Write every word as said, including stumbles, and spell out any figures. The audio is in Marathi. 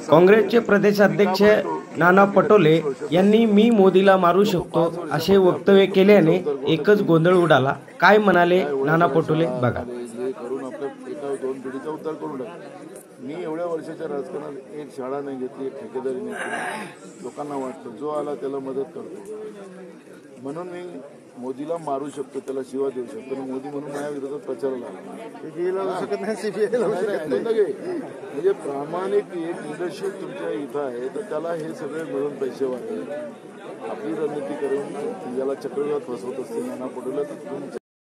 काँग्रेसचे प्रदेशाध्यक्ष नाना पटोले यांनी मी मोदीला मारू शकतो असे वक्तव्य केल्याने एकच गोंधळ उडाला। काय म्हणाले नाना पटोले बघा। करून आपल्या एका दोन पिढीचा उद्धार करून टाक। मी एवढ्या वर्षाच्या राजकारणात एक शाळा नाही घेतली, एक ठेकेदारी नाही केली। लोकांना वाटतं जो आला त्याला मदत करतो, म्हणून मी मोदीला मारू शकतो, त्याला शिवा देऊ शकतो। मोदी म्हणून माझ्या विरोधात प्रचाराला म्हणजे प्रामाणिक एक लिडरशिप तुमच्या इथं आहे, तर त्याला हे सगळे मिळून पैसे वाटले, आपली रणनीती करून याला चक्रव्यूहात फसवत असते नाना पटोले।